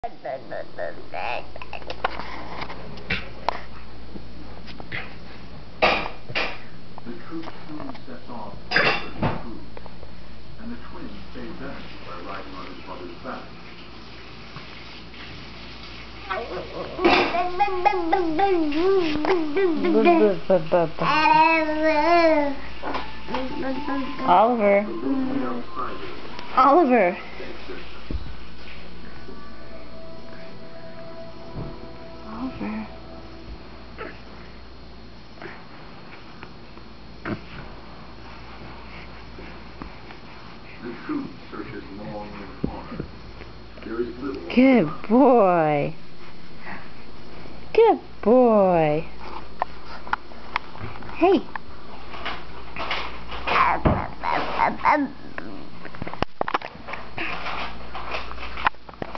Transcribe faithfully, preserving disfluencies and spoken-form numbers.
The troop soon sets off for the food, and the twins save energy by riding on his mother's back. Oliver. Oliver. Oliver. The troop searches long and hard. There is little. Good boy. Good boy. Hey.